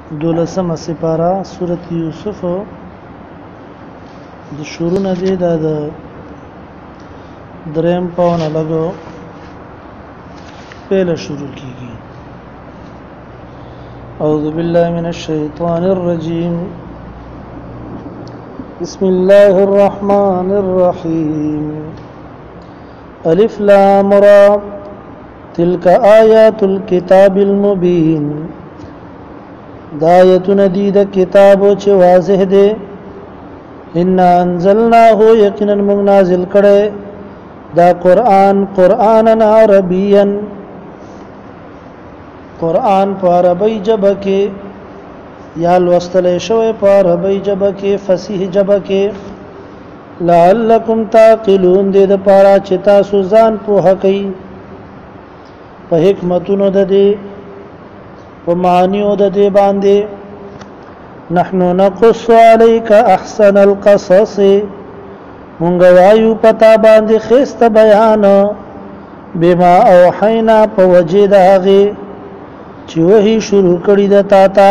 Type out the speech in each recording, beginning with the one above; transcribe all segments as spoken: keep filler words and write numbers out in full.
دولسم سپارا سورة یوسف د شروع نه دی دا د دریم پاونه لګو پهله شروع کیږي. اعوذ بالله من الشیطان الرجیم بسم الله الرحمن الرحیم الف لام را تلك آیات الكتاب المبین دا آیتون دی دا کتابو چه واضح دے. انا انزلناه یقینا موږ نازل کړه دا قرآن قرآن عربیا قرآن په عربی ژبه کې یا لوستل شوی په عربی ژبه کې فصیح ژبه کې لعلکم تعقلون دې د پاره چې تاسو ځان پوهه کړئ په حکمتونو د دې په معنیو د دې باندې. نحنو نقص عليك احسن القصص مونږ وایو پتا باندې خسته بیان بما اوحینا په وجه د هغه چې وਹੀ شروع کړی د تا تا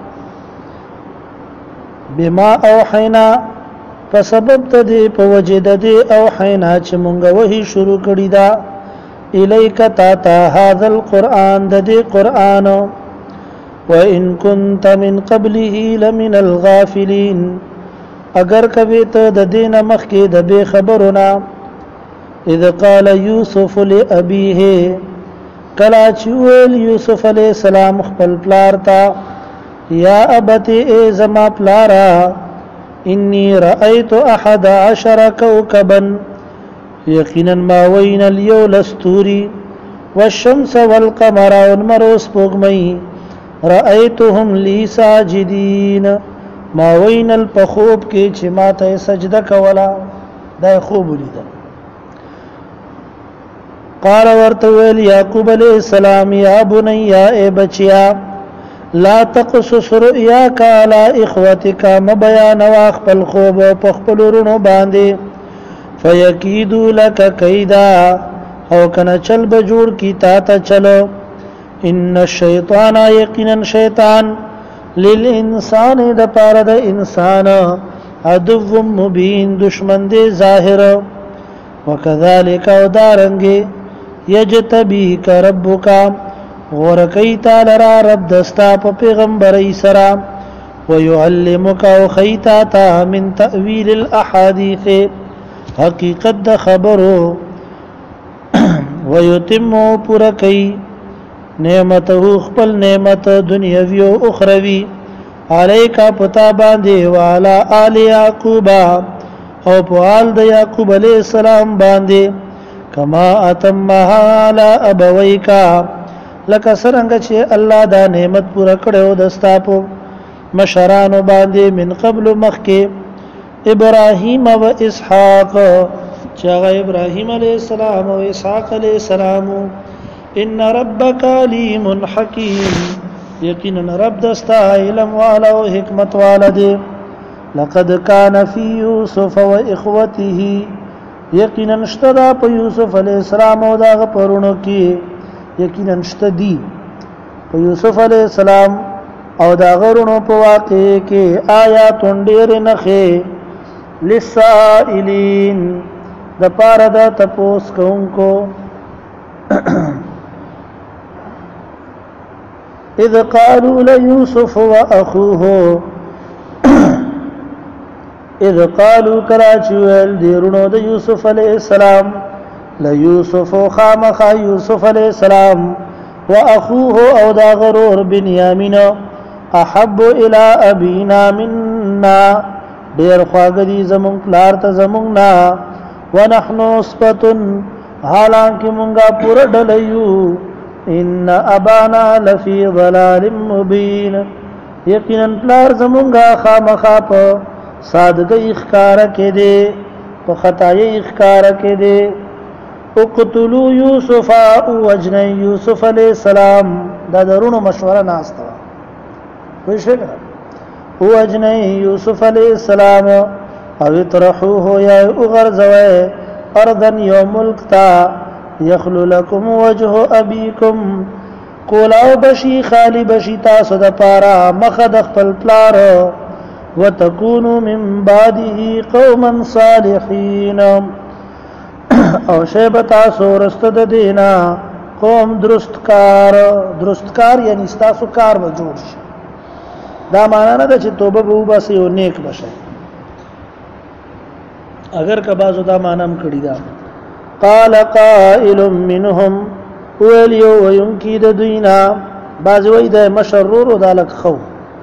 بما اوحینا په سبب ته دې په وجه د دې اوحینا چې مونږ وਹੀ شروع کړی دا الیک تا تا هاذا القرآن د دې قرآن وَإِن كُنْتَ مِنْ قَبْلِهِ لَمِنَ الْغَافِلِينَ اگر کبھی ته د دین مخکې د بے خبرنا. اذ قال يوسف لأبيه کلا چې ویل یوسف علیہ السلام خپل پلار ته یا ابتی ای زما پلارا انی رأيت احد عشر کوكبا یقینا ما وین الیول استوری والشمس والقمر والمروس پوغمی رأيتهم لي ساجدين ما وين الپخوب کې چې ماته سجده کولا دا خوب لیدل. قال ورته ویل یعقوب علیہ السلام یا بني یا ای بچیا لا تقصص رؤياك على اخوتك مبيان واخپل خوب په خپل ورونو باندې فيكيدوا لك كيدا او کنه چل بجوړ کی تا ته چلو. ان الشیطان یقینا شیطان للانسان د پاره د انسان عدو مبین دشمن دی ظاهر. وکذالک او دارنګي یجتبیک ربک ورکی تعالی را رب دستا په پیغمبري سرا ويعلمک او خیتا تا من تاویل الاحاديث حقیقت د خبرو ويتم پرکی نعمته خپل نعمت دنیوی او اخروی علیکا پتا باندې والا آل یعقوب او په آل د یعقوب علیہ السلام باندې کما اتمها علی ابویکا لکه څنګه چې الله دا نعمت پورا کړو د ستاپو مشرانو باندې من قبل مخکې ابراهیم او اسحاق چې ابراهیم علیہ السلام او اسحاق علیہ السلام. ان ربک علیم حکیم یقینا رب دستا علم والا و حکمت والا دے. لقد کان فی یوسف و اخوته یقینا اشتدا په یوسف علیہ السلام او داغه پرونو کې یقینا اشتدی په یوسف علیہ السلام او داغه ورونو په واقع کې آیات ډېر نخې للسائلین د پاره د تپوس کوونکو. اذ قالوا ليوسف واخوه اذ قالوا كراچوال دیرونو د یوسف علیہ السلام ليوسف خامخ یوسف علیہ السلام واخوه او دا غرور بنیامین احب الى ابینا منا ډیر خواګدي زمون پلار ته زمون نا ونحن اسبتن حالانکه مونږه پور ډلیو ان ابانا لفی ضلال مبین یقینا پلار زمونږه خامخا په سادګۍ ښکار کې دي په خطای ښکار کې دي. اقتلوا یوسف او وجن یوسف علیہ السلام دا درونو مشوره ناشته وای شي او وجن یوسف علیہ السلام او اطرحوه یا اغرزوه ارضا یوم ملک تا یخلو لکم وجه ابیکم کولاو بشي خالی بشي تاسو د پارا مخد خپل پلار وتكونوا من بعده قوما صالحين او شیب تاسو رستد دینا قوم درستکار درستکار یعنی تاسو کار به جوړ شي دا معنا نه ده چې توبه به وباسي او نیک بشي اگر کبازو دا مانم کړی دا قال قائل منهم وليو وينكيد دوینا باز وای د مشرور او دالک خو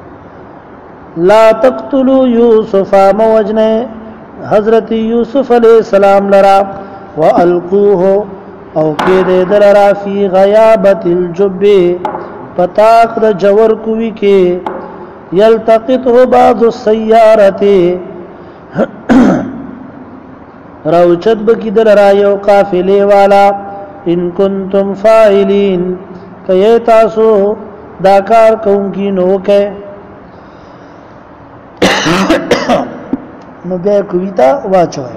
لا تقتلوا يوسف موجنه حضرت یوسف علیہ السلام لرا والقوه او کې دې دلرا فی غیابت الجب پتاق د جور کوي کې یلتقطه بعض السیارته راوچت بکی دلرا یو قافله والا ان کنتم فاعلین کای تاسو دا کار کوونکی نو کې نو بیا کویتا واچوي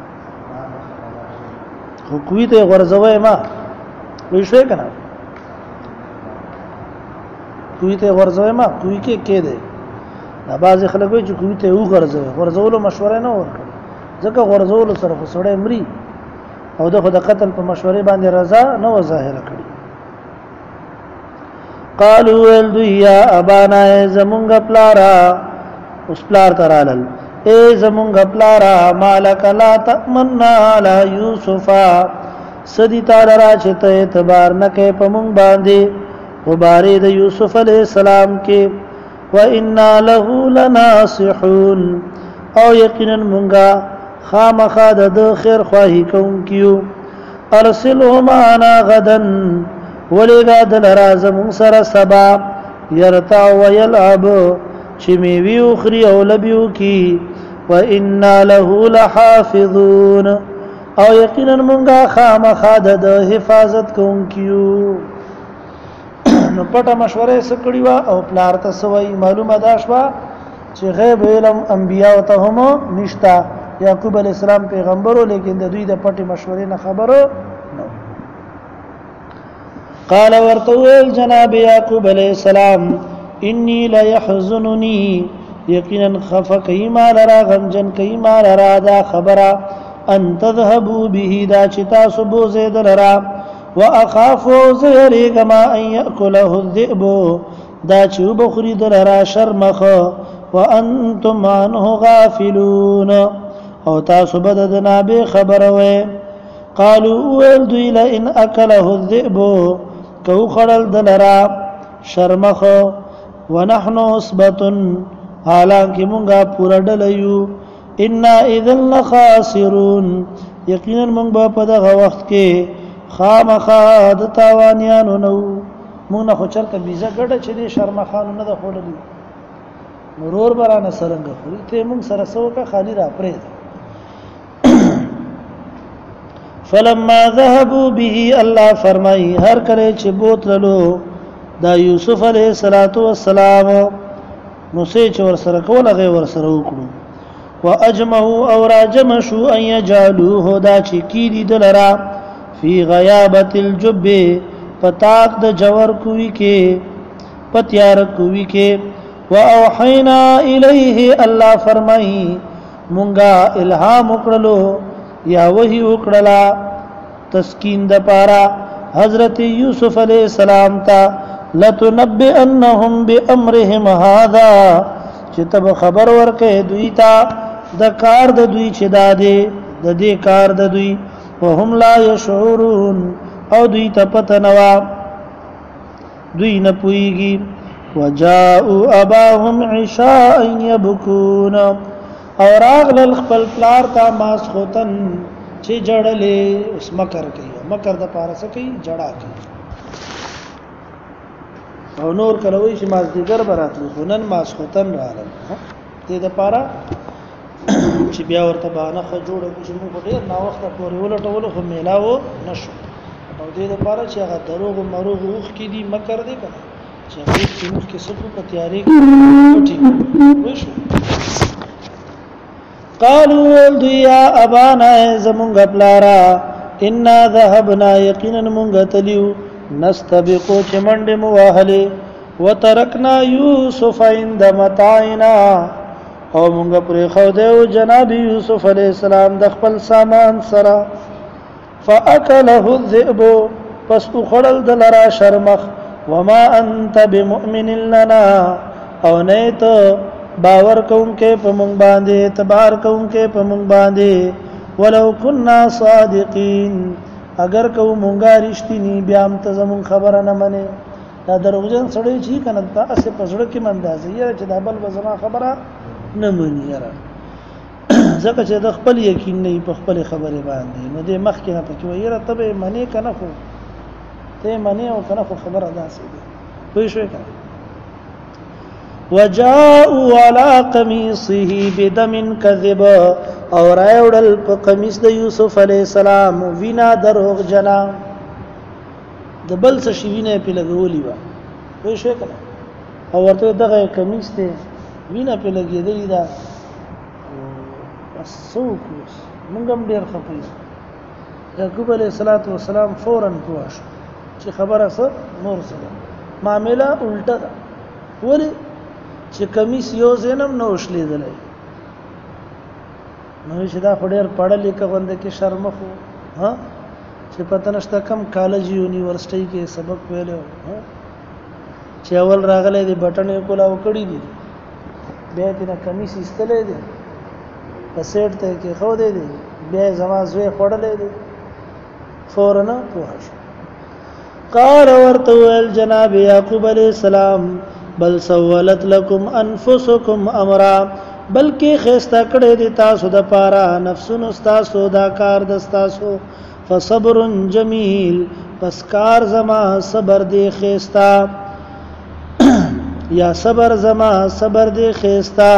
خو کویته غرزوي ما وې شوي کنه کویته غرزوي ما کوی کې کې ده دا باز خلک وي چې کویته و غرزوي غرزولو مشوره نه ورکړي ځکه غرزولو سره فسړې مري او دغه د قتل په مشورې باندې رضا نه و ظاهر کړي قالوا الدیا ابانا زمونږ پلارا اوس پلار ترالل اے زمونږ پلارا مالک لا تمنا علی یوسف سدی تعالی را چې ته اعتبار نکې په مونږ باندې وبارې د یوسف علی السلام کې و انا له لناصحون او یقینا مونږه خامخا د خیر خواهی کوم کیو ارسله معنا غدا ولګا د لرازم سره سبا يرتع ويلعب چې میوي او خري او لبيو کی وانا له لحافظون او یقینا مونږه خامخا د حفاظت کوم کیو نو پټه مشوره سکړی وا او پلار ته سوي معلومه ده شوا چې غیب علم انبیاء ته هم نشتا یعقوب علیہ السلام پیغمبرو لیکن د دوی د پټي مشورې نه خبرو نو قال ورتویل جناب یعقوب علیہ السلام انی لا يحزنني یقینا خفق ایما لرا غمجن کایما لرا دا خبره ان تذهبوا به دا چتا سبو زید لرا واخاف زهري كما ان ياكله الذئب دا چوب خرید لرا شرمخ وانتم عنه غافلون او تاسو بد د نابه خبره وې قالوا ول دویل ان اكله الذئب کو خړل دلرا شرمخ ونحن عصبه حالانکه مونږه پورا ډلیو ان اذا لخاسرون یقینا مونږ په دغه وخت کې خامخا د تاوانیانو نو مونږ نه خو چرته بيزه ګډه چې دي شرمخانو نه د خوللی مرور برانه سرنګ خو ته مونږ سره سوکه خالی را پرې فلما ذهبوا به الله فرمای هر کله چې بوتللو دا یوسف علیہ الصلوۃ والسلام نو سې چې ور سره کوله غي ور سره وکړو واجمعوا او راجمشوا ان يجعلوه دا چې کی دي دلرا فی غیابت الجب پتاق د جوور کوي کې پتیار کوي کې واوحینا الیه الله فرمای مونږه الهام وکړلو یا وحی وکړلا تسکین د پارا حضرت یوسف علیہ السلام تا لتنبئنهم بامرهم هذا چې تب خبر ورکې دوی تا د کار د دوی چې دادې د دې کار د دوی وهم لا يشعرون او دوی ته پته نوا دوی نه پويږي وجاءوا اباهم عشاء يبكون اور اغلل خپل پلار تا ماسختن چې جړلې اوس مکر کوي مکر د پارس کوي جړا کوي او نور کلوي چې مازدیګر براتلو خنن ماسختن راغل دې د پارا چې بیا ورته باندې خو جوړه چې موږ ډېر نا وخت پورې ولټول خو میلاو نشو او دې د پارا چې هغه دروغ مروغ وخ کې دي مکر دې کړه چې هغه موږ کې سکو په تیاری کې پټي وښو قالوا يا ابانا زمونږ پلارا ان ذهبنا یقینا مونږ تلیو نستبقو چې منډې مو وهلې وترکنا یوسف عند متاعنا او مونږ پرې خو دیو جناب یوسف علیہ السلام د خپل سامان سره فاکله الذئب پس اخړل دلرا شرمخ وما انت بمؤمن لنا او نه ته باور کوونکې په مونږ باندې اعتبار کوونکې په مونږ باندې ولو كنا صادقین اگر کو مونږه رښتینی بیا هم ته زمون خبره نه منې دا دروغجن سړی چې کنه تاسو په زړه کې مندازي یاره چې دا بل زما خبره نه مني یاره ځکه چې د خپل یقین نه په خپل خبره باندې نو د مخ کې نه پکې وایره ته به منې کنه خو ته منې او کنه خو خبره داسې ده وای شو کنه وجاءوا على قميصه بدم كذب او رايوړل په قمیص د یوسف علی السلام وینا دروغ جنا د بل څه شي وینه په لګولې و وای شو کنه او ورته دغه قمیص ته وینا په لګېدلې ده سوکوس موږ هم ډیر خپي یعقوب علیه السلام فورا پوښ چې خبره څه نور څه معاملہ الټه ده ولی چې کمیس یو زینم نو شلیدلې نو چې دا خډیر پړل لیکه باندې کې شرم خو ها چې پته نشته کم کالج یونیورسيټي کې سبق ویلو ها چې اول راغله دي بټنې کولا وکړې دي بیا دې کمیس استلې دي پسېټ ته کې خو دې دي بیا زما زوی خړلې دي فورن پوښ قال ورته جناب یعقوب علیہ السلام بل سولت لكم انفسكم امرا بلکې خستا کړه دي تاسو د پاره نفسونو تاسو دا کار د تاسو فصبر جمیل پس کار زما صبر دی خستا یا صبر زما صبر دی خستا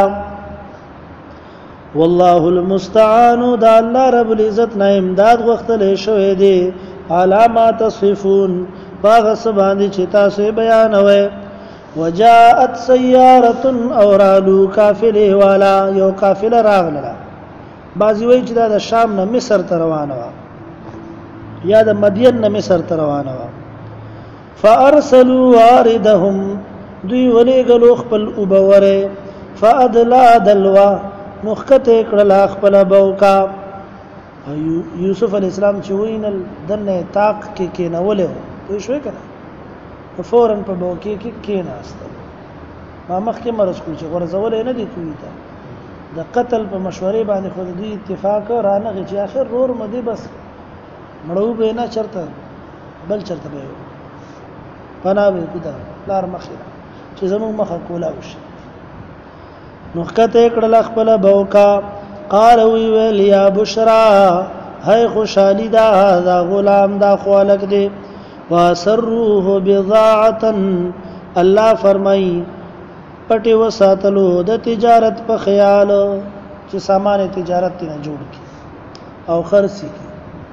والله المستعان دا الله رب العزت نه امداد غختلې شوې دي علامات صفون باغ سباندې چې تاسو بیانوي وجاءت سياره اورالو قافله والا یو قافله راغله بعضی وی چې دا د شام نه مصر ته روانه و یا د مدین نه مصر ته روانه و فارسلوا واردهم دوی ولېګلو خپل وبوره فادلا دلوا مخکته کړل خپل بوکا یوسف علی السلام چې وینل دنه طاق کې کې نه ولې وي شو کنه فورن په بوکې کې کې نه است ما مخ کې مرز کو چې غرزول نه دي کوي تا د قتل په مشورې باندې خو دې اتفاق رانه چې اخر رور مدي بس مړو به نه چرته بل چرته به پنا به کده لار مخه چې زمو مخه کولا وشي نوخته کړل خپل بوکا قال وی ویل یا بشرا هاي خوشالي دا دا غلام دا خالق دی واسروه بضاعه الله فرمای پټي وساتلو د تجارت په خیال چې سامان تجارت نه جوړ کی او خرڅي کی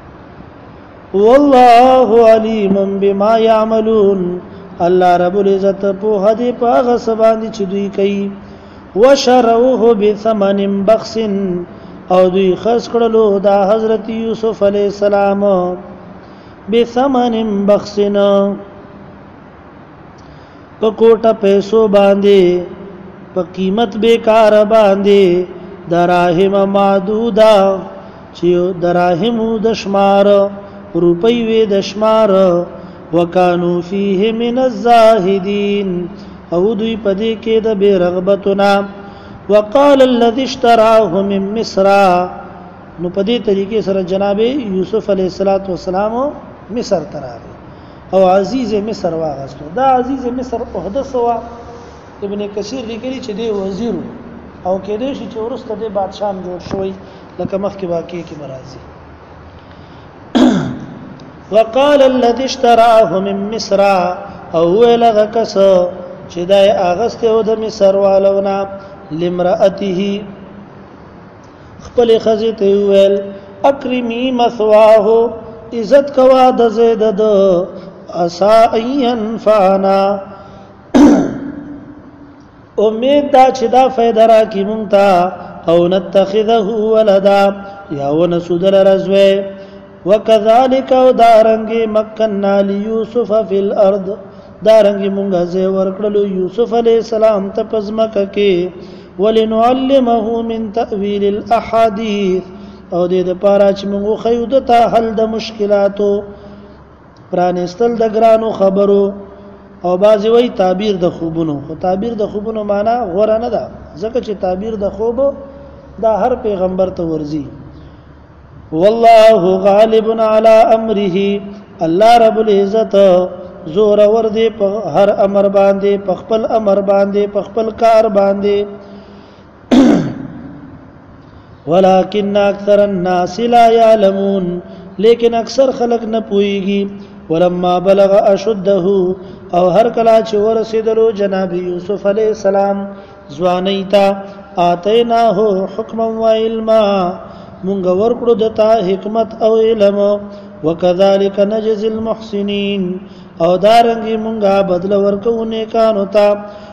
والله علیم بما يعملون الله رب العزت په هدي په غسبان چې دوی کوي وشروه بثمن بخس او دوی خرڅ کړلو دا حضرت یوسف علی السلام بثمن بخسنا په کوټه پیسو باندې په قیمت بیکار باندې دراهم معدودا چې دراهم د شمار روپۍ وې د شمار وکانو فيه من الزاهدين او دوی پدې کې د بے رغبتنا وقال الذي اشتراه من مصر نو پدې طریقې سره جناب یوسف علیه السلام مصر تراغه او عزیز مصر واغستو دا عزیز مصر عہده سوا ابن کثیر لیکلی چې دی وزیر او کې دې چې ورسته د بادشاہ جوړ شوی لکه مخکې واقع کې مرাজি وقال الذي اشتراه من مصر او لغه کس چې دای اغسته او د مصر والونا لمرأته خپل خزه ته ویل اکرمی مثواه عزت کوا د زید د اسا این فانا امید دا چې دا فائدہ را کی مونږ او نتخذه ولدا یا ونسود لرزوی وکذالک او دارنګي مکننا لیوسف فی الارض دارنګي مونږه زه ورکړلو یوسف علی السلام ته پزمکه کې ولنعلمه من تاویل الاحاديث او دې د پاره چې موږ خو د ته حل د مشکلاتو پرانستل د ګرانو خبرو او بعضی وی تعبیر د خوبونو خو تعبیر د خوبونو معنا غوړه نه ده ځکه چې تعبیر د خوب دا هر پیغمبر ته ورزي والله غالب على امره الله رب العزت زور ور دي په هر امر باندې په خپل امر باندې په خپل کار باندې ولكن اکثر الناس لا يعلمون لیکن اکثر خلق نه پويږي ولما بلغ اشده او هر کلا چې ورسېدلو جناب یوسف علی السلام ځوانیتا اتیناه حکما و علما مونږ ورکړو دتا حکمت او علم وکذالک نجزي المحسنين او دارنګي مونږه بدل ورکو نیکانو ته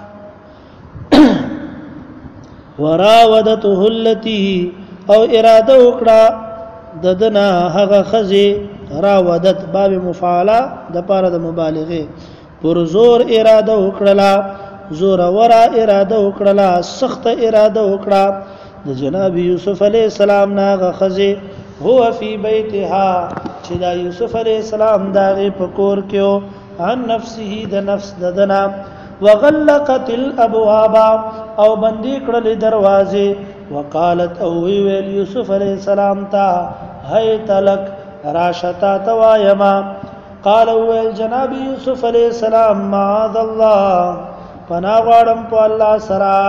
وراودته التي او اراده وکړه ددنا هغه خزي راودت باب مفعله د پاره د مبالغه پر زور اراده وکړه زور ورا اراده وکړه سخت اراده وکړه د جناب یوسف علی السلام ناغه خزي هو فی بیتها چې دا یوسف علی السلام داغه پکور کېو عن نفسه د نفس ددنا وغلقت الابواب او بندي کړل دروازه وقالت او ویل یوسف علی السلام تا هیت لک راشتا توایما قال ویل جناب یوسف علی السلام معاذ الله پنا غواړم په الله سرا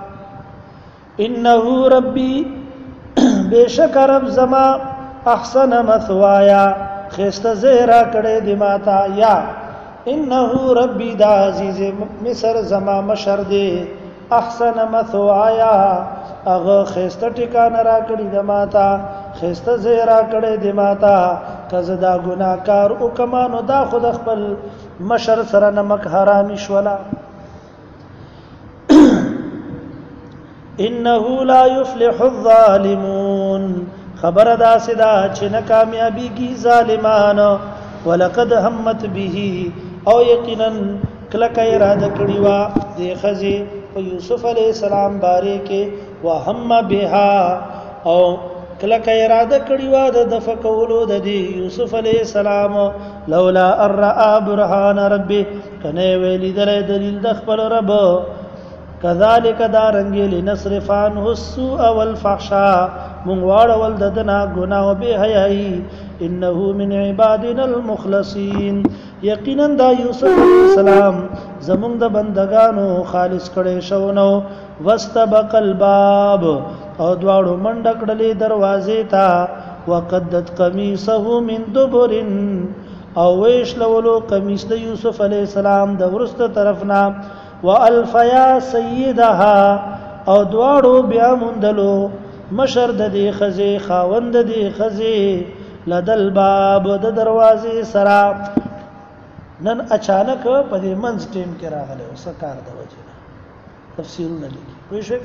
انه ربي بشک رب زما احسن مثوایا خسته زهرا کړه دی ماتا یا انه ربي دا عزیز مصر زما مشر دی احسن مثوایا اغه خسته ټکانه را کړی د ماتا خسته زهرا کړه دی ماتا کزه دا ګناکار او کمانو دا خود خپل مشر سره نمک حرامي شولا انه لا يفلح الظالمون خبر دا سدا چې نه کامیابی کی ظالمان ولقد همت به او یقینا کله کای اراده کړی وا د خزي په یوسف علی السلام باره کې وهم بها او کله کای اراده کړی وا د دفقولو د یوسف علی السلام لولا الرا برهان ربي کنه ویلی در دلیل د خپل رب كذلك دارنګ لنصرف عنه السوء والفحشاء من واړ ول ددنا ګناه او به حیاي انه من عبادنا المخلصين یقینا دا یوسف علیہ السلام زمونږ د بندگانو خالص کړي شو نو واستبق الباب او دواړو منډ کړلې دروازې ته وقدت قميصه من دبر او ویش لولو قمیص د یوسف علیہ السلام د ورسته طرفنا والفیا سیدها او دواړو بیا مندلو مشر د دې خزي خاوند د دې خزي لدل باب د دروازې سرا نن اچانک په دې منځ ټیم کې راغله او سکار د وجه تفصیلونه لیکي وې شو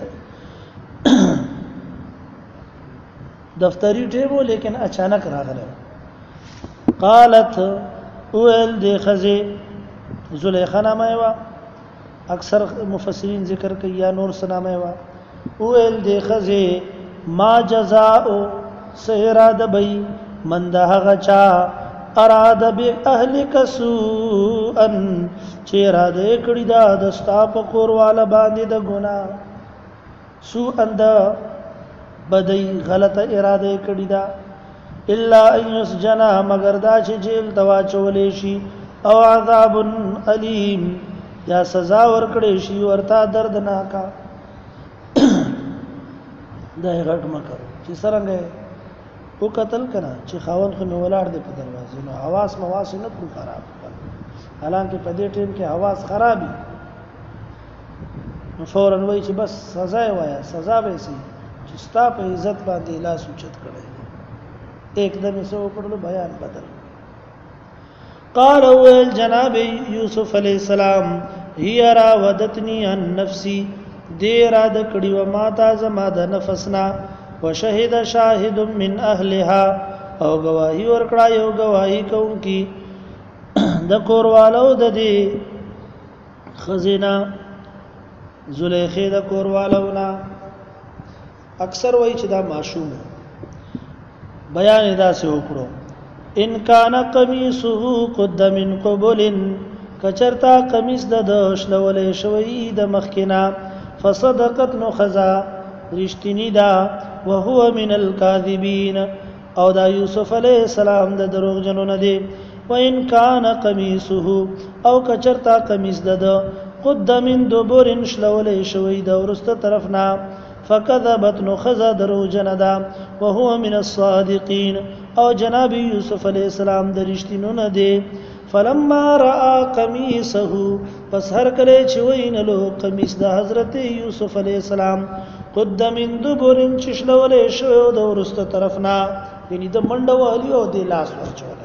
دفتری ټیمو لیکن اچانک راغله قالت اول دې خزي زلیخا نامه وا اکثر مفسرین ذکر کوي یا نور سنامه وا اول دې خزي ما جزاء سيراد بي من دهغه چا اراد به اهلک سوءا چې اراده کړی دا د ستا په کور والا باندې د ګنا سوء اند بدی غلطه اراده کړی دا الا ايسجنا مگر دا چې جیل دوا چولې شي او عذاب الیم یا سزا ورکړې شي ورته دردناکا دا غټ مکر چې سرنګ او قتل کنا چې خاون خو می ولاړ دی په دروازې نو حواس مواس نه پر خراب حالانکه په دې ټیم کې حواس خرابي نو فورن وای چې بس سزا وایا سزا به سي چې ستا په عزت باندې لاس اوچت کړي एकदम سو کړلو بیان بدل قال ول جناب یوسف علیہ السلام هي راودتنی عن نفسي دې را د کړي و ما تا زما د نفسنا وشهد شاهد من اهلها او گواہی ورکړه یو گواہی کوونکی د کوروالو د دې خزینا زلیخې د کوروالو نا اکثر وایي چې دا معشوم بیان دا سه وکړو ان کان قمیصه قد من قبل کچرتا قمیص د شلولې شوی د مخکنا فصدقت نو خزا رښتینی دا وهو من الكاذبین او دا یوسف علیہ السلام د دروغ جنو نه دی وان کان قمیصه او کچرتا قمیص د قد من دبر شلولې شوی د ورسته طرفنا فكذبت نو خزا درو جندا وهو من الصادقین او جناب یوسف علیہ السلام د رښتینو نه دی فلما را قمیصه پس هر کله چې وینلو قمیص د حضرت یوسف علیہ السلام قد من دبر چشلولې شو د ورسته طرفنا یعنی د منډه والی او د لاس ورچول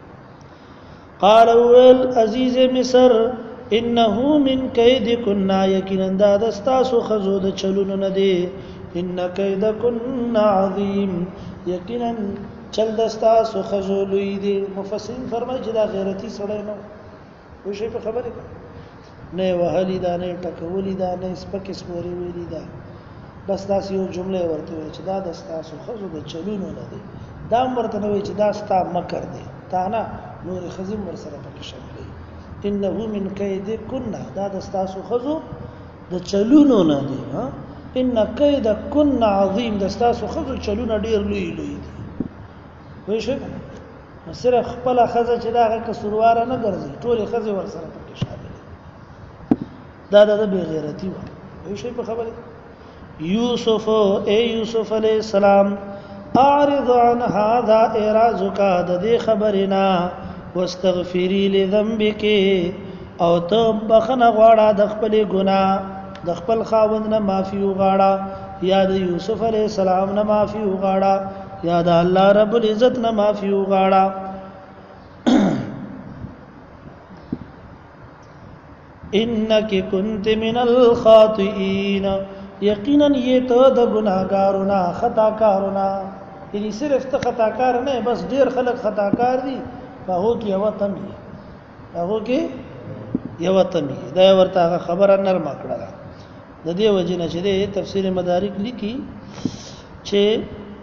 قال ول عزیز مصر انه من کیدکن یقینا دا دستاسو خزو د چلون نه دی ان کیدکن عظیم یقینا چل دستاسو خزو لوی دی مفسرین فرمایي چې دا غیرتی سړی نو و شي په خبره نه وهلی دا نه ټکولی دا نه سپک سپوري ویلی دا بس تاسو یو جمله ورته وي چې دا دستاسو خزو د چلون نه دی دا مرته نه وي چې دا ستا مکر دی تا نه نور خزم ور سره پکې شامل انه من کیدکن دا دستاسو خزو د چلونو نه دی ها ان کیدکن عظیم دستاسو خزو چلونه ډیر لوی لوی دي وای شي صرف خپل خزه چې دا غه کسرواره نه ګرځي ټول خزه ور سره پکې شامل دا د بی غیرتی و وای شي په خبره یوسف اے یوسف علیہ السلام اعرض عن هذا اعراض کا د دې خبرنا واستغفری لذنبک او ته بخنه غواړه د خپل ګناه د خپل خاوند نه معافي وغواړه یا د یوسف علی السلام نه معافي وغواړه یا د الله رب العزت نه معافي وغواړه انک کنت من الخاطئین یقینا یہ ته د ګناهګارونه خطاکارونه یعنی صرف ته خطاکار نه بس ډیر خلک خطاکار دي هغه کې یو تمی هغه کې یو تمی دا ورته خبره نرمه کړه د دې وجنه چې د تفسیر مدارک لیکي چې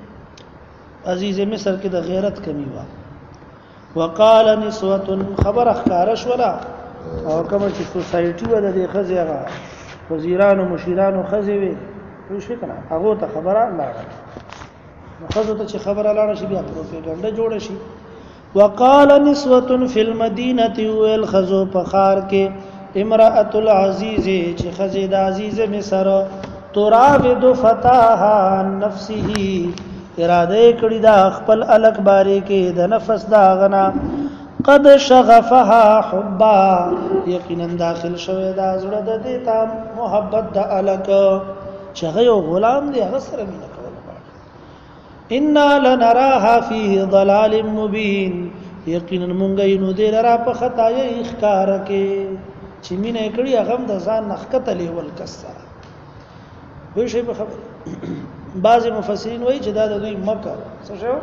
عزیز مصر کې د غیرت کمی و وقال نسوه خبر اخکارش ولا او کوم چې سوسایټي و د خزیغه وزیرانو مشیرانو خزوي خو شي کنه هغه ته خبره لاړه نو خزو ته چې خبره لاړه شي بیا پروپاګاندا جوړ شي وقال نسوه فی المدینه والخزو فخار کې امراه العزیز چې خزید عزیز مصر تراود فتاها نفسه اراده کړی دا خپل الک باری کې د نفس دا غنا قد شغفها حبا یقینا داخل شوی دا زړه د دې تام محبت د الک چې یو غلام دی هغه سره مینه کول غواړي ان لنراها فيه ضلال مبين یقینا مونږ یې نو دې را په خدای اخکار کې چې مینه کړی هغه د ځان نخکته لیول کسره وې شي په خبر بعض مفسرین وایي چې دا د دوی مکر څه شو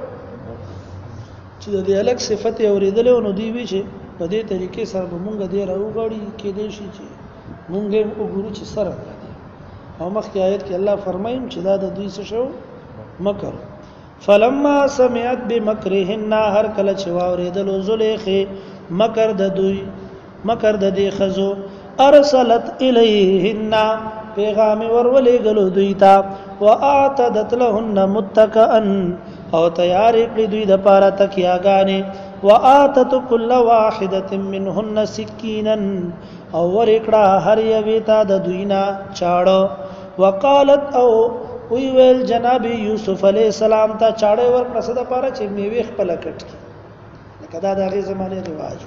چې د دې الک صفت اوریدل نو دی وی چې په دې طریقې سره مونږ دې راوغړی کې دې شي چې مونږ وګورو چې سره او مخکې آیت کې الله فرمایي چې دا د دوی څه شو مکر فلما سمعت بمکرهن هر کله چې واوریدل زلیخه مکر د دوی مکر د دې خزو ارسلت الیهن پیغام ورولې غلو دوی ته واعتدت لهن متکئا او تیار کړی دوی د پاره تکیاګانې واتت كل واحده منهن سکینا او ورکړه هر یوه ته د دوینا چاړو وقالت او وی ویل جناب یوسف علی السلام ته چاړې ورکړه صد پاره چې میوه خپل کټ کی لکه دا د هغه زمانه رواج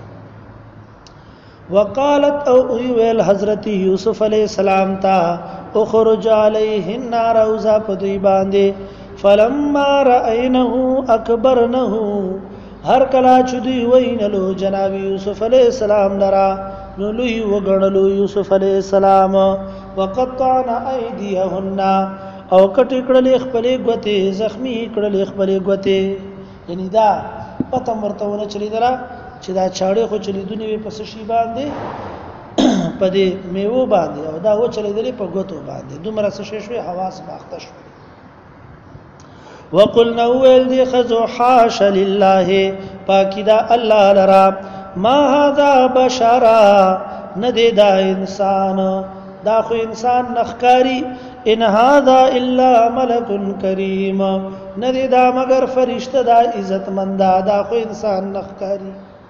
وقالت او وی ویل حضرت یوسف علی السلام ته اخرج علیهن روزا پدوی باندې فلما رأینه اکبرنه هر کلا چدی وینلو جناب یوسف علیہ السلام لرا نو لوی وګڼلو یوسف علیہ السلام وقطعنا ایدیهن او کټ کړل خپل غوته زخمی کړل خپل غوته یعنی دا پته مرته ونه چلی درا چې دا چاړې خو چلی دونی په سشي باندې په دې میوه باندې او دا و چلی دلی په ګوتو باندې دومره سشي شوي حواس باخته شو وقلنا ويل دي خذو حاش لله پاکی دا الله لرا ما هذا بشرا ندی دا انسان دا خو انسان نخکاری ان هذا الا ملک کریم ندی دا مگر فرشتہ دا عزت مند دا خو انسان نخکاری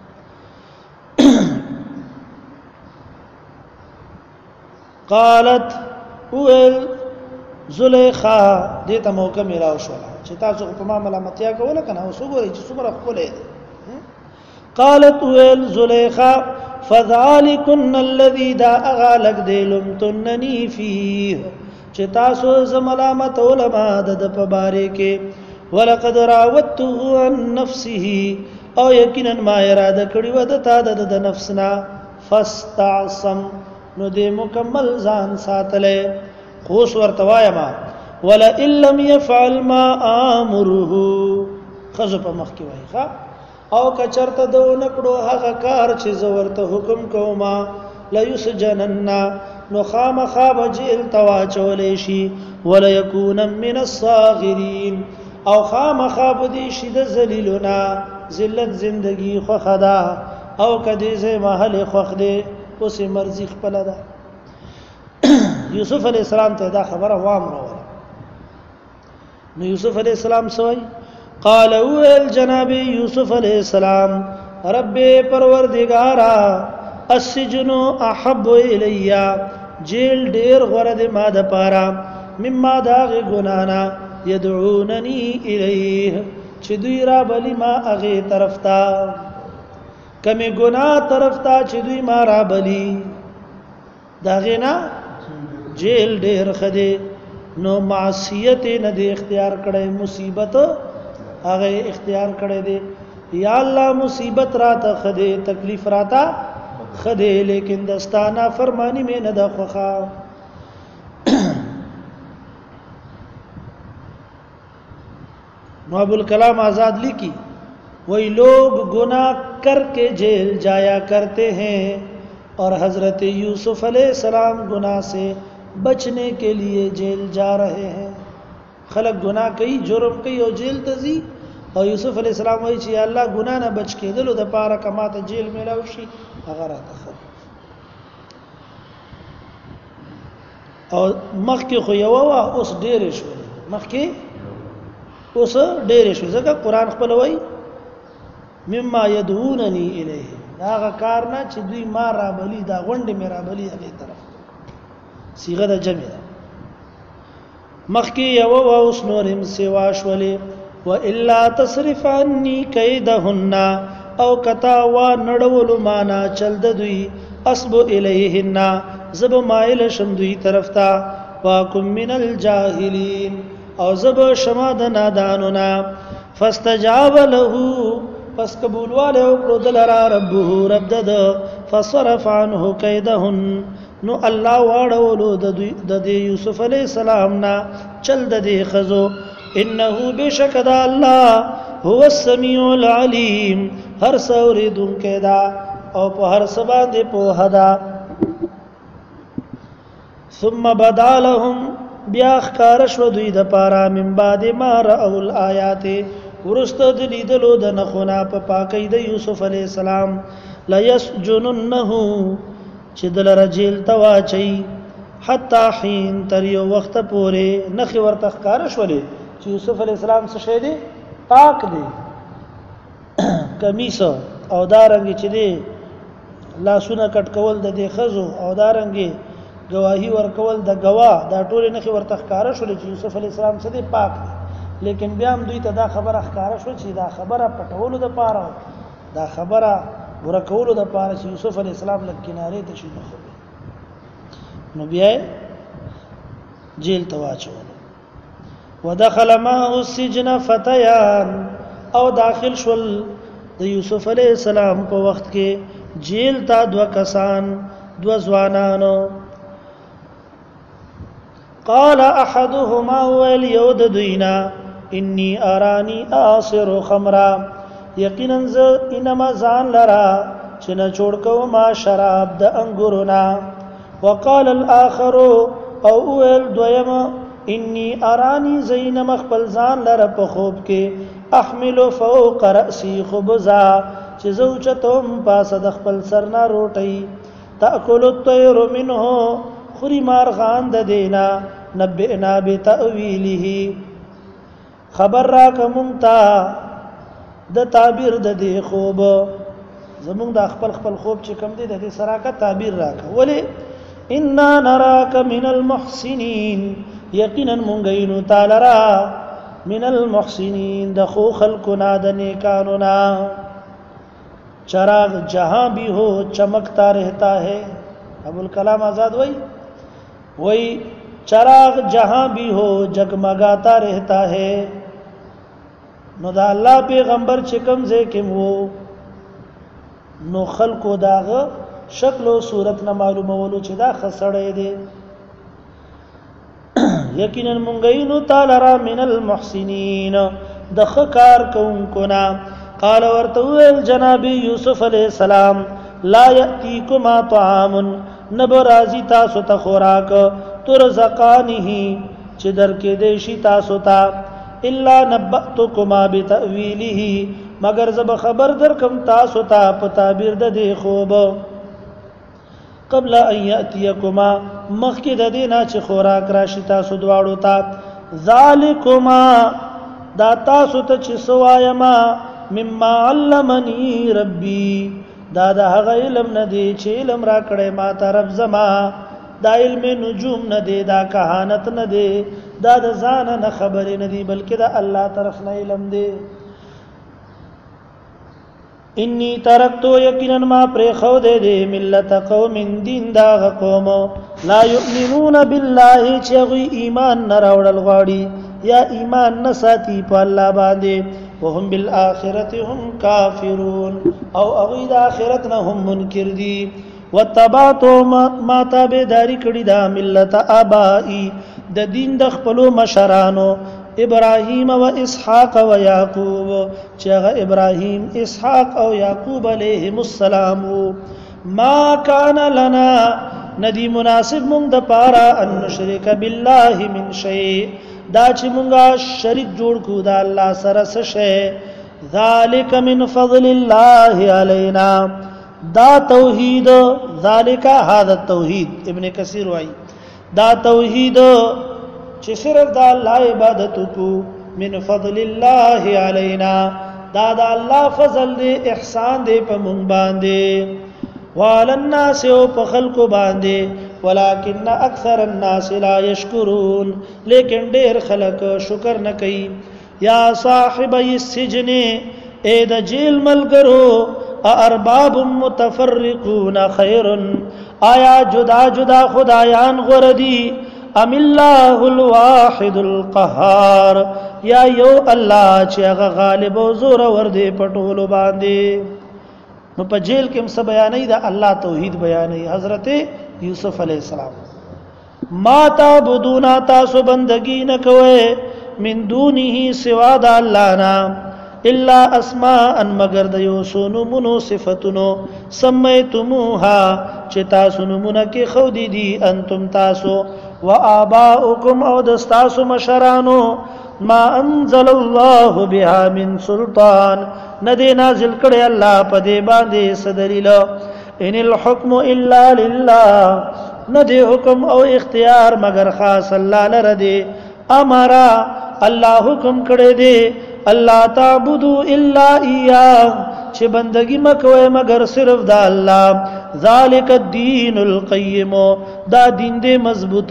قالت ويل زلیخا دیتا موقع میراو شولا چې تاسو په ما ملامتیا کوله کنه اوس وګورئ چې څومره خپلې دي قالت ويل زلیخا فذلكن الذي دا اغالق دلم تنني فيه چې تاسو زملامت علماء د په باره کې ولقد راودته عن نفسه او یقینا ما اراده کړی و د تا د نفسنا فاستعصم نو دې مکمل ځان ساتلې خوش ورتوایما ولا ان لم يفعل ما امره خذ په مخ کې وای ښا او کچرته دو نکړو هغه کار چې زورته حکم کوما لا يسجنن نو خامخا بجیل تواچولې شي ولا يكون من الصاغرين او خامخا بدی شي د ذلیلنا ذلت زندگی خو خدا او کدی زه محل خوخ دی اوس مرزي خپل ده یوسف علیہ السلام ته دا خبره وام راوړه نو یوسف علیہ السلام سوئی قال ويل جناب یوسف علیہ السلام رب پروردگارا السجن احب الیا جیل ډیر غره د ما د پاره مما داغ ګنانا يدعونني الیه چې دوی را بلی ما هغه طرف تا کمی ګنا طرف تا چې دوی ما را بلی داغه نه جیل ډیر خده نو معصیت نه دی اختیار کړي مصیبت هغه اختیار کړي دی یا الله مصیبت راته خده تکلیف راته خده لیکن دستانه فرمانی میں نه د خوخه نو ابو الکلام آزاد لکھی وہی لوگ گناہ کر کے جیل جایا کرتے ہیں اور حضرت یوسف علیہ السلام گناہ سے بچنے کے لیے جیل جا رہے ہیں خلق گناہ کئی جرم کئی او جیل تزی اور یوسف علیہ السلام وہی چی اللہ گناہ نہ بچ کے دلو دا پارا کماتا جیل میں لاوشی اغراتا خد اور مخ کی خویووا اس دیر شو مخ کی اس دیر شو زکا قرآن خپل وی مما یدعوننی الیه دا غا کارنا چی دوی ما رابلی دا غنڈ میں رابلی اگی طرف صيغه د جمع ده مخکي یو او اوس نورم سوا شولې و الا تصرف عني كيدهن او کتا وا نړول معنا چل د دوی اسب الیهن زب مایل شم دوی طرف تا واکم من الجاهلین او زب شما د نادانونا فاستجاب له پس قبول والے او دلرا ربه رب دد فصرف عنه كيدهن نو الله واړولو د یوسف علیہ السلام نا چل د دې خزو انه بشکد الله هو السميع العليم هر سوریدون کدا او په هر سبا دې په هدا ثم بدا لهم بیا خکار شو دوی د پارا من بعد ما راول الآیات ورسته د لیدلو د نخونه په پاکی د یوسف علیہ السلام لا يسجننه چې دل رجل تواچي حتا حين تر یو وخت پورې نخي ورته ښکار شولې چې یوسف علی السلام څه شه دي پاک دي کمیس او دارنګ چې دي لاسونه کټ کول د دې خزو او دارنګ گواہی ور کول د گواه دا ټول نخي ورته ښکار شولې چې یوسف علی السلام څه دي پاک دي لیکن بیا هم دوی ته دا خبره ښکار شو چې دا خبره پټولو د پاره دا خبره ورکولو د پاره چې یوسف علی السلام لک کناره ته شي نو بیا جیل تواچول ودخل معه السجن فتيان او داخل شول د یوسف علی السلام په وخت کې جیل تا دو کسان دو ځوانانو قال احدهما واليود دوینا انی ارانی آصر خمرا یقینا ز انما ځان لرا چې نه جوړ کوم ما شراب د انګورنا. وقال الاخر او اول دویم انی ارانی زین مخبل ځان لرا په خوب کې احمل فوق رأسی خبزا چې زوجتم پاس د خپل سرنا روټي تاکل الطير منه خوري مارغان د دینا نبئنا بتاويله خبر را کومتا د تعبیر د دې خوب زمونږ د خپل خپل خوب چې کم دی د دې سراکه تعبیر راکا ولی ان نراک من المحسنین یقینا مونږ یینو تعالی را من المحسنین د خو خلقنا د نیکانو نا. چراغ جہاں بھی ہو چمکتا رہتا ہے. ابو الکلام آزاد وئی وئی چراغ جہاں بھی ہو جگمگاتا رہتا ہے. نو دا الله پیغمبر چې کوم ځای کې وو نو خلقو داغه شکل او صورت نه معلومولو چې دا خسړې دي. یقینا مونږینو تعالی را من المحسنین د خکار کوونکو نا. قال ورتویل جناب یوسف علیہ السلام لا یاتیکما طعام نبرازی تاسو ته خوراک ترزقانه چې درکې دیشي تاسو ته الا نبأتکما بتأویله مگر زب خبر درکم تاسو ته په تعبیر د دې خوب قبل ان یاتیکما مخکې د دې نه چې خوراک راشي تاسو دواړو ته ذالکما دا تاسو ته چې سوایما مما علمنی ربی دا د هغه علم نه دی چې علم را کړی ما ته رب زما. دا علم نجوم نه دی دا کهانت نه دی دا د ځان نه خبرې نه دی بلکې دا الله طرف نه علم دی. انی ترکتو یقینا ما پرې خو دې دې ملت قوم دین دا قوم لا یؤمنون بالله چې غوی ایمان نه راوړل غواړي یا ایمان نه ساتي په الله باندې وهم بالآخرة هم کافرون او اغوی د آخرت نه هم منکر دي. وتبعتو ما تابعداري کړی دا ملت آبائی د دین د خپلو مشرانو ابراهیم و اسحاق و یعقوب چې هغه ابراهیم اسحاق او یعقوب علیهم السلام. ما کان لنا ندی مناسب مونږ د پاره ان نشرک بالله من شیء دا چې مونږه شریک جوړ کو دا الله سره څه شی. ذالک من فضل الله علینا دا توحید ذالک هذا التوحید ابن کثیر وايي دا توحید چې صرف دا الله عبادت کو من فضل الله علینا دا دا الله فضل دی احسان دی په مونږ باندې وعلى الناس او په خلق باندې ولكن اکثر الناس لا يشكرون لیکن ډیر خلق شکر نه کوي. یا صاحبي السجن اے د جیل ملګرو ارباب متفرقون خير آیا جدا جدا خدایان غردي ام الله الواحد القهار یا یو الله چې هغه غالب او زور ور دي پټول باندې. نو په جیل کې هم څه بیانې دا الله توحید بیانې حضرت یوسف علیہ السلام. ما تعبدون تاسو بندگی نه کوئ من دونه سوا د الله نه الا اسماء مگر د یو سونو منو صفاتونو سمیتموها چې تاسو نمونه کې خو دي دي انتم تاسو و آباؤکم او د تاسو مشرانو ما انزل الله بها من سلطان ندی نازل کړي الله په دې باندې صدلیل. ان الحكم الا لله ندی حکم او اختیار مگر خاص الله لره دی. امر الله حکم کړی دی الله تعبدوا الا اياه چې بندگی مکوئ مگر صرف د الله. ذالک الدین القیم دا دین دې مضبوط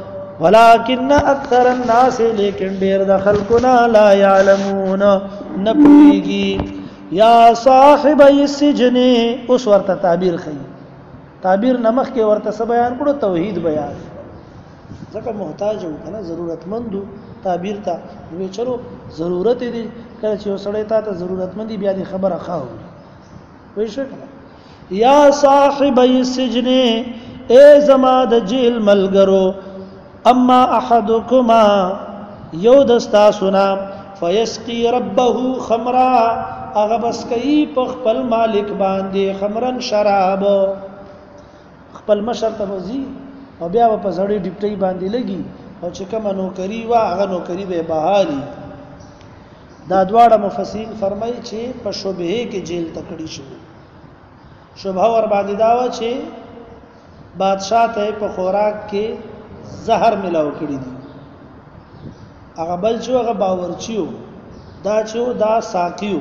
ولكن اکثر الناس لیکن ډیر د خلقنا لا يعلمون نپویږي. یا صاحب السجن اوس ورته تعبیر خي تعبیر نمخ کې ورته څه بیان کړو توحید بیان ځکه محتاج و کنه ضرورتمندو تعبیر ته وی چلو ضرورت دي کله چې وسړی ته ضرورتمندي بیا دې خبره خاو وی شو کنه. یا صاحب السجن اے زما د جیل ملګرو اما احدکما یو دستا سنا فیسقی ربه خمرا هغه بس کوي په خپل مالک باندې خمرن شراب خپل مشر ته وزي او بیا په زړې ډیپټي باندې لګي او چې کوم نوکری وا هغه نوکری به بحالي دا دواړه مفسرین فرمایي چې په شبهه کې جیل تکړی شو شبهه ور باندې دا و چې بادشاہ ته په خوراک کې زهر ملاو کړی دي هغه بل چې هغه باورچیو دا چې دا ساقیو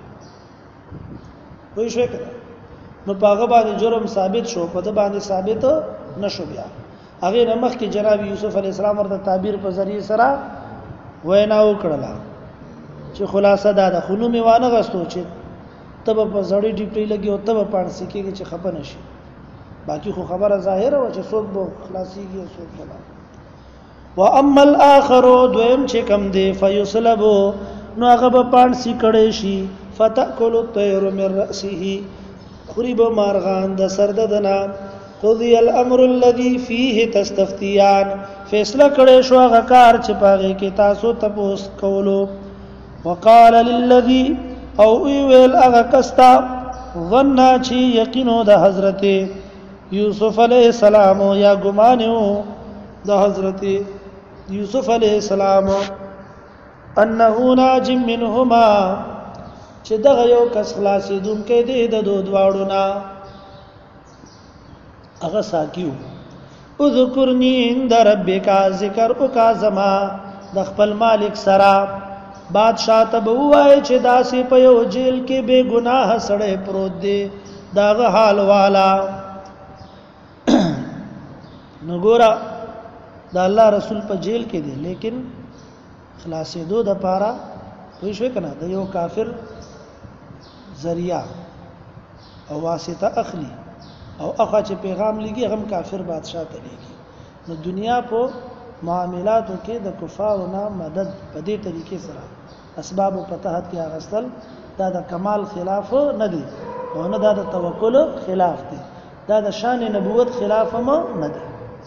وای شو کړه نو پاغه باندې جرم ثابت شو په د باندې ثابت نشو بیا هغه نمخ کې جناب یوسف علی السلام ورته تعبیر په ذریعہ سره وینا وکړه چې خلاصه دا د خونو میوانه غستو چې تب په زړی ډیپټي لګي او تب پانسي کېږي چې خپه نشي باقی خو خبره ظاهره و چې څوک به خلاصيږي او څوک نه و اما الاخر دویم چې کم دی فیصلب نو هغه به پانسي کړي شي فتاكل الطير من راسه خريب مارغان د سرددنا قضي الامر الذي فيه تستفتيان فیصله کړي شو هغه کار چې پاږي کې تاسو تپوس کولو وقال للذي او ویل هغه کستا ظن چې یقینو د حضرت یوسف علیہ السلام یا ګمانو د حضرت یوسف علیہ السلام انه ناج منهما چې دغه یو کس خلاصیدون کې دی د دوه دواړو نه هغه ساکیو اذکرنی عند ربک ذکر او کا زما د خپل مالک سره بادشاہ ته وای چې داسې په یو جیل کې بے گناه سړی پروت دی داغه حال والا نګورا د الله رسول په جیل کې دی لیکن خلاصې دو د پاره وای شو کنه د یو کافر ذریعہ او واسطه اخلي او هغه چې پیغام لګي هغه کافر بادشاہ ته لګي نو دنیا په معاملاتو کې د کفارو نه مدد په دې طریقې سره اسباب په تحت کې اغستل دا د کمال خلاف نه دي او نه دا د توکل خلاف دي دا د شان نبوت خلاف هم نه دي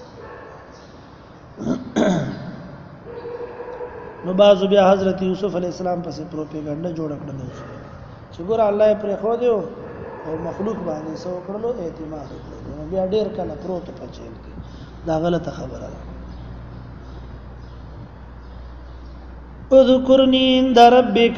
نو بازو بیا حضرت یوسف علی السلام پسې پروپاګاندا جوړ کړل چې ګور الله یې پرې خو دیو او مخلوق باندې سو کړلو اعتماد وکړو بیا ډیر کله پروت په چیل کې دا غلطه خبره ده اذکرنی عند ربک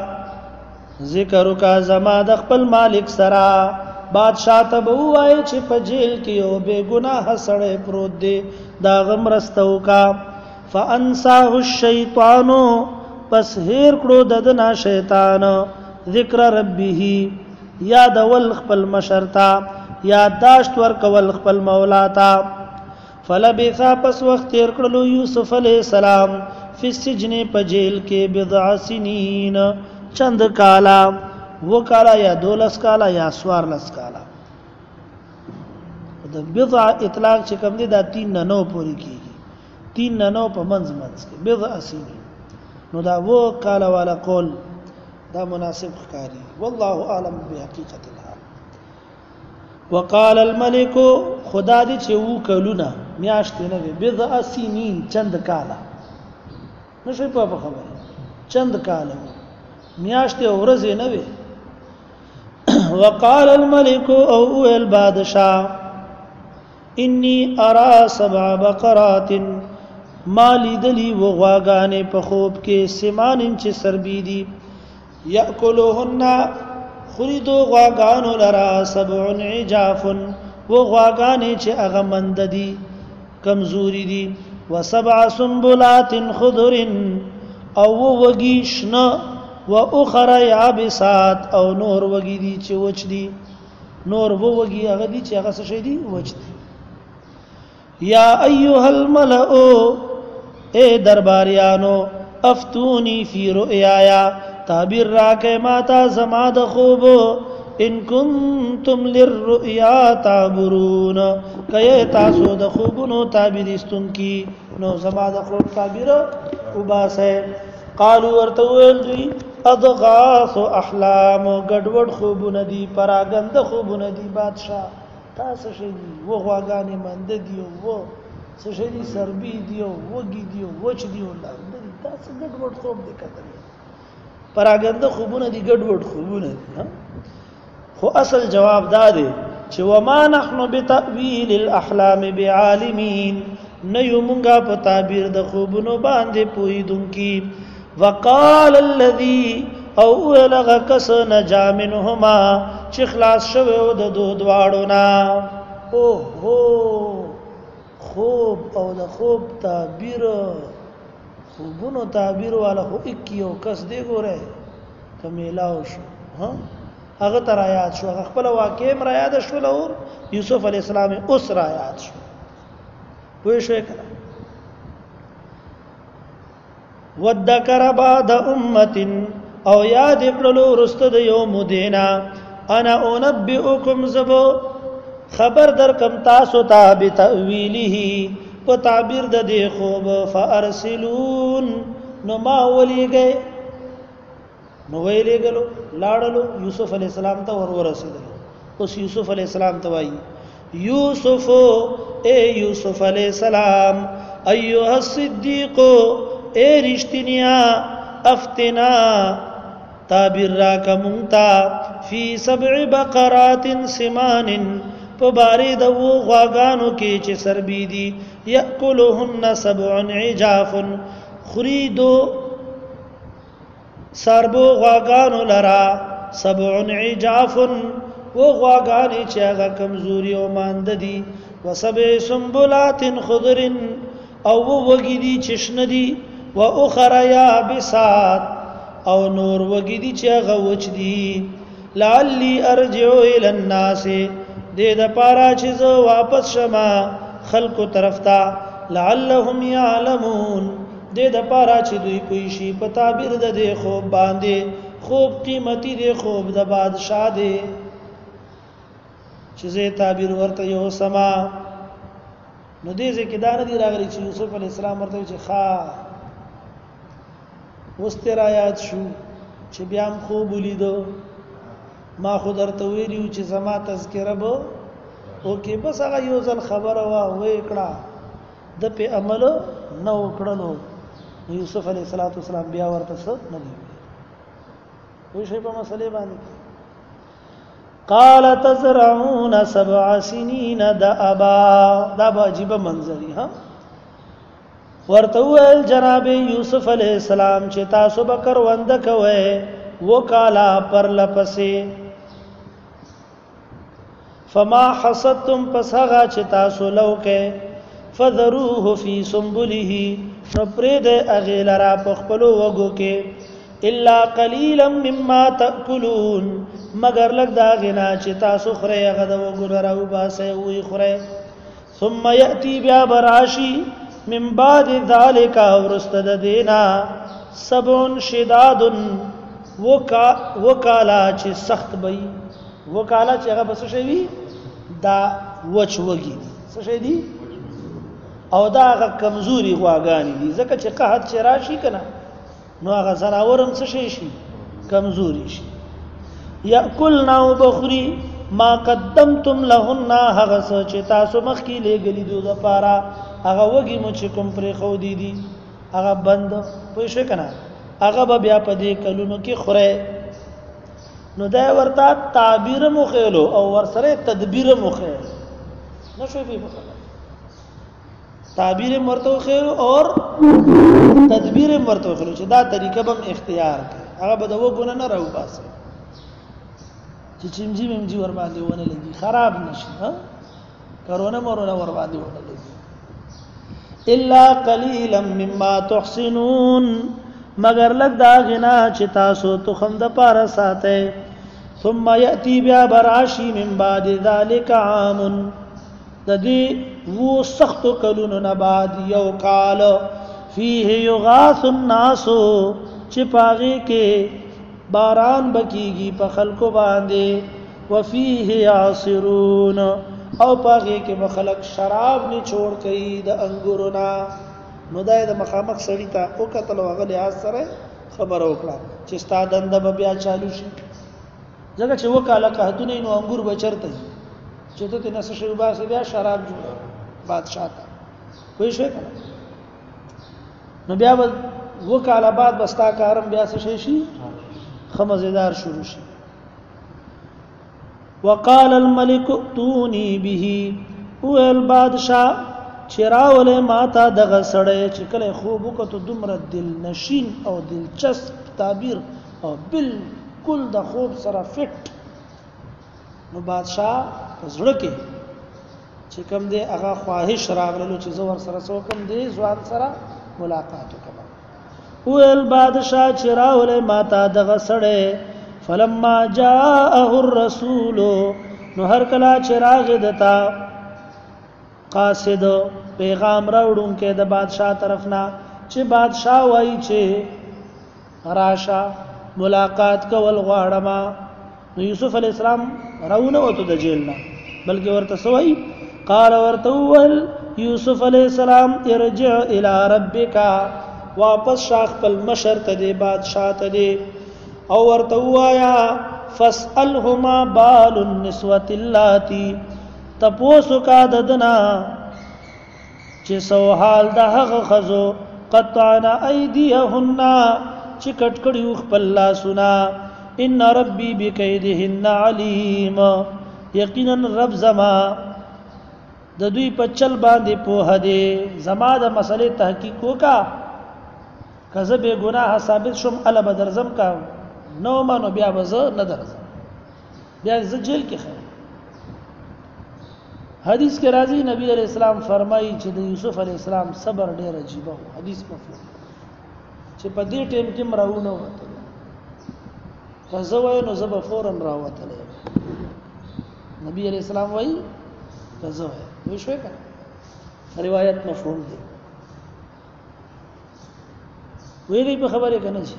ذکرک زما د خپل مالک سره بادشاہ ته وای چې په جیل کې یو بے گناه سړی پروت دی دا غمرستو کا فانساه الشیطان پس هیر کړو ددنا شیطان ذکر ربه یاد ول خپل مشرتا یاداشت ور کول خپل مولا تا فلبث پس وخت تیر کړلو یوسف علیہ السلام فی السجن په جیل کې بضع سنین چند کالا و کالا یا دولس کالا یا سوار لس کالا د بضع اطلاق چې کوم دي دا تین نه نو پوری کیږي تین نه نو په منځ منځ کې بضع سنین نو دا و کالا والا قول دا مناسب ښکاری والله اعلم بحقیقت الحال وقال الملك خدا دې چې و کلونه میاشت نه بضع سنین چند کالا نشي په خبره چند کاله میاشت ورځ نه وي وقال الملك او البادشاه اني ارى سبع بقرات مالی دلی وغواګانې په خوب کې سمان انچ سربي دي یاکلوهن خریدو غواګانو لرا سبع عجاف وغواګانې چې هغه مند دي کمزوري دي وسبع سنبلات خضر او وگیشنا و اخر یابسات او نور وگی دی چې وچ دي نور وگی هغه دي چې هغه څه شي دي وچ دي یا ایها الملأ اے درباریانو افتونی فی رؤیایا تعبیر راکه ماتا زما د خوب ان کنتم للرؤیا تعبرون کای تاسو د خوبونو تعبیر استون کی نو زما د خوب تعبیر وباسه قالوا ورتویل دی اضغاث احلام ګډوډ خوبونه دي پراګند خوبونه دي بادشاہ تاسو شي دي و غواګانې مند دي و څه شي دي سربي دي وګي دي وچ دي ولر دي تاسو ګډوډ خوب دي کتل پراګنده خوبونه دي ګډوډ خوبونه دي خو اصل جواب دا دی چې وما نحن بتأويل الاحلام بعالمین نه یو مونږه په تعبیر د خوبونو باندې پوهیدونکي وقال الذي او لغ کس نجا منهما چې خلاص شوه د دو دواړو نه او هو خوب او د خوب تعبیر خوبونو تعبیر والا خو اکیو کس دی ګوره کمیلاو شو ها هغه تر آیات شو هغه خپل واقع مر یاد شو لور یوسف علی السلام اوس را یاد شو وې شو کړه وذکر بعد امه او یاد کړلو رستد یوم دینا انا انبئکم زبو خبر در کم تاسو ته بتاویله په تعبیر د دې خوب فارسلون نو ما ولېږي نو ویلېګلو لاړلو یوسف علی السلام ته ور ورسېدل اوس یوسف علی السلام ته وایي یوسف اے یوسف علی السلام ایها الصدیق اے رشتنیا افتنا تعبیر را کمونتا فی سبع بقرات سمان پباری د وو غواګانو کې چې سربی دي یاکلهن سبع عجاف خریدو سربو غواګانو لرا سبع عجاف و غواګانی چې هغه کمزوري او ماند دي وسبع سنبلات خضر او وګی دي چشن دي و اخرى یابسات او نور وګی دي چې هغه وچ دي لعلی ارجع الى الناس دې د پارا چې زه واپس شمه خلکو طرف ته لعلهم يعلمون دې د پارا چې دوی کوئی شي په تعبیر د دې خوب باندې خوب قیمتي دی خوب د بادشاہ دی چې زه تعبیر ورته یو سما نو دې ځکه دا نه دی راغلی چې یوسف علی السلام ورته چې ښا واسترایات شو چې بیا هم خوب ولیدو ما خود درته ویلو چې زما تذکره به او کې بس هغه یو ځل خبره وا وې کړه د په عمل نه وکړلو یوسف علیه السلام بیا ورته څه نه دی وې شی په مسلې باندې قال تزرعون سبع سنين دابا دا به عجیب منظری ها ورته ول جناب یوسف علیہ السلام چې تاسو به کروند کوئ وکالا پر لپسې فما حصدتم پسغا چې تاسو لوکه فذروه فی سنبله نو پرې د اغیلرا په خپل وګو کې الا قليلا مما تاكلون مگر لګ دا غنا چې تاسو خره هغه د وګو راو باسه وی خره ثم یاتی بیا براشی من بعد ذلك ورستد دینا سبع شداد وکا وکالا چې سخت بئی وکالا چې هغه بس شي دا وچ وږي څه شي دي او دا هغه کمزوري غواګانی دي ځکه چې قحط چې راشي کنه نو هغه زراورم څه شي شي کمزوري شي یاکلنا وبخری ما قدمتم لهن هغه چې تاسو مخکې لګلی دوی د پاره هغه وږي مو چې کوم پرې خو دي دي هغه بند پوه شو کنه هغه به بیا په دې کلونو کې خوره نو دا ورته تعبیر مخېلو او ورسره تدبیر مخېل نشو به مخېل تعبیر مرتو خېلو اور تدبیر مرتو خېلو چې دا طریقه بم اختیار کړي هغه به دغه ګونه نه راو باسه چې چمجي ممجي ور باندې ونه لګي خراب نشي ها کرونا مرونه ور باندې ونه لګي الا قليلا مما تحسنون مگر لګ دا غنا چې تاسو تو خم د پاره ساته ثم ياتي بیا براشي من بعد ذلك عام د دې وو سخت کلونو نه بعد یو کال فيه يغاث الناس چې پاغي کې باران بکیږي په خلکو باندې وفيه يعصرون او پاغي کې مخلق شراب نه چھوڑ کوي د انګورنا نو دای د مخامخ سړی ته او کتل وغلی اثر خبر وکړه چې ستاد اند بیا چالو شي ځکه چې وکاله قحطونه نو انګور بچرته چې ته نه څه شی باسه بیا شراب جوړ بادشاہ ته وای شو کنه نو بیا وکاله بعد بستا کارم بیا څه شي خمزدار شروع شي. وقال الملك ائتوني به، ویل بادشاہ چراول ماتا دغه سړی چې کله خوب وکړو دومره دل نشین او دلچسپ تعبیر او بالکل د خوب سره فټ. نو بادشاہ زړه کې چې کوم دی هغه خواهش راغلو چې زور سره سو کوم دی ځوان سره ملاقات وکړم. ویل بادشاہ چراول ماتا دغه سړی فلما جاءه الرسول، نو هر کله چراغ دتا قاصد پیغام راوړون کې د بادشاہ طرفنا چې بادشاہ وایي چې راشه ملاقات کول غواړم. نو یوسف علی السلام راونه وته د جیل نه، بلکې ورته سوئی قال ورته ول یوسف علی السلام ارجع الى ربک، واپس شاخ پل مشر ته دی بادشاہ ته دی او ورته وایا فاسألهما بال النسوة اللاتي، تپوسو کا ددنا چې سو حال د هغه خزو قطعنا ایدیهن چې کټ کړیو خپل لاسونه، ان ربي بکیدهن علیم، یقینا رب زما د دوی په چل باندې په هدي، زما د مسلې تحقیق وکا کزه به ګناه ثابت شوم ال بدرزم کا نو مانو بیا وزه نه درځم، بیا ز جیل کې خیر. حدیث کې راځي نبی علیہ السلام فرمایي چې د یوسف علیہ السلام صبر ډیر عجیب و. حدیث مفهوم چې په دې ټیم کې مراونه وته فزه وای نو زب فورن راوته نبی علیہ السلام وای فزه وای وې شوې کړه روایت مفهوم دی ویلې په خبره کنه شي.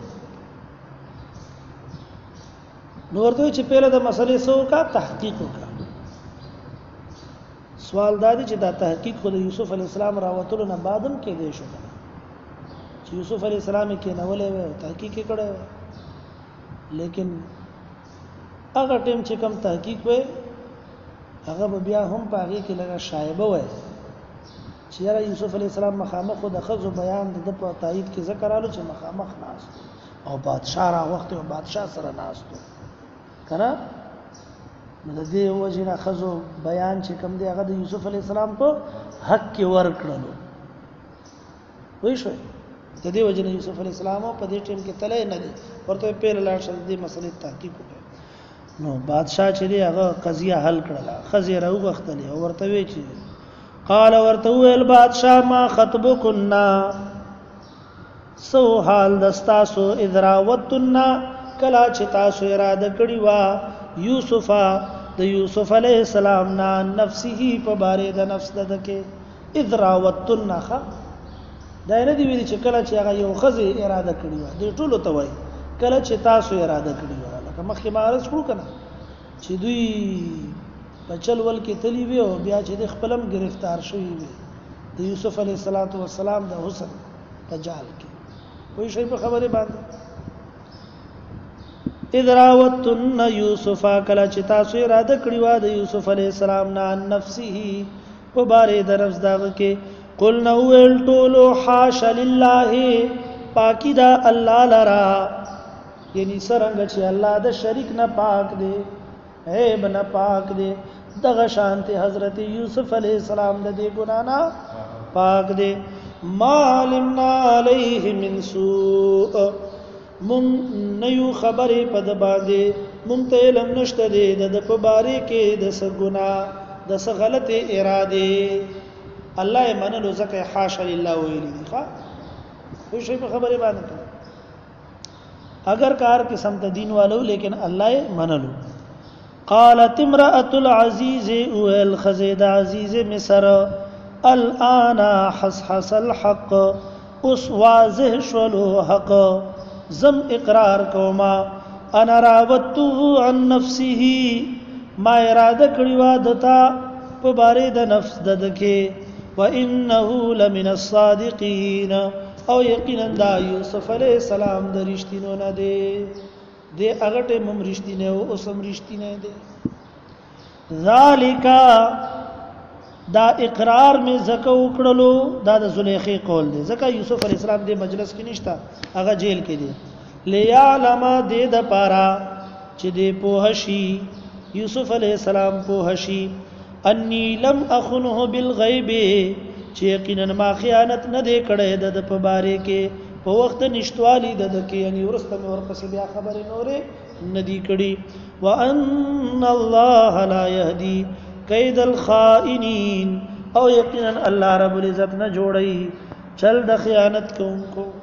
نو ورته چې پیله د مسلې سو کا تحقیق وکړه. سوال دا دی چې دا تحقیق خو د یوسف علی السلام راوتلو نه بعدم کې دی شو چې یوسف علی السلام کې نه ولې و تحقیق کړه، لیکن هغه ټیم چې کم تحقیق وې هغه بیا هم په هغه کې لږه شایبه وې چې یاره یوسف علی السلام مخامخ د خزو بیان د په تایید کې ذکر آلو چې مخامخ ناس او بادشاہ را وخت او بادشاہ سره ناس تو کنه نو د دې وجنه خزو بیان چې کوم دی هغه د یوسف علی السلام په حق کې ورکړلو وای شو. د دې وجنه یوسف علی السلام په دې ټیم کې تلې نه دي ورته پیل لاړ شل دې مسلې تحقیق وکړ. نو بادشاہ چې دی هغه قضیه حل کړله، خزې راو غختلې او ورته وی چې قال ورته ویل بادشاہ ما خطبكنا، سو حال دستاسو ادراوتنا کلا چې تاسو اراده کړی وا یوسف د یوسف علیہ السلام نا نفسه په باره د نفس ددکه ادراوتنا خ دا نه دی ویل چې کله چې هغه یو خزه اراده کړی و د ټولو ته وای کله چې تاسو اراده کړی و لکه مخکې ما عرض کړو کنه چې دوی په چلول کې تلی وی او بیا چې د خپلم گرفتار شوی وي د یوسف علیہ السلام د حسن په جال کې وای شي په خبره باندې ادراوتن یوسف کله چې تاسو اراده کړی و د یوسف علیہ السلام نه نفسه په باره د نفس دغه کې قلنا ویل ټولو حاش لله پاکی دا الله لرا، یعنی سرنګ چې الله د شریک نه پاک دی عیب نه پاک دی دغه شانته حضرت یوسف علیہ السلام د دې ګنا نه پاک دی. ما علمنا علیه من سوء، من نیو خبرې په د باندې مونږ ته علم نشته دی د په باره کې د څه ګناه د څه غلطه اراده الله یې منلو ځکه حاشا لله ویلي دي ښا خو شي په خبره باندې اگر کار قسم ته دین والو لیکن الله یې منلو. قالت امرأة العزيز والخزيد عزيز مصر الآن حسحس الحق، اس واضح شولو حق زم اقرار کوما انا راوتو عن نفسه ما اراده کړی و دتا په باره د نفس ددکه وانه لمن الصادقين، او یقینا دا یوسف علیہ السلام د رښتینو نه دی دی هغه ته مم رښتینه او اوسم رښتینه دی. ذالک دا اقرار می زکه وکړلو دا د زلیخی قول دی ځکه یوسف علیہ السلام د مجلس کې نشتا هغه جیل کې دی ليعلم دې د پارا چې دې پوهشي یوسف علیہ السلام پوهشي انی لم اخنه بالغیب چې یقینا ما خیانت نه دې کړې د په باره کې په وخت نشټوالی د کې یعنی ورسته مې ورپسې بیا خبرې نورې ندی کړي وان الله لا يهدي كيد الخائنين او یقینا الله رب العزت نه جوړي چل د خیانت کوونکو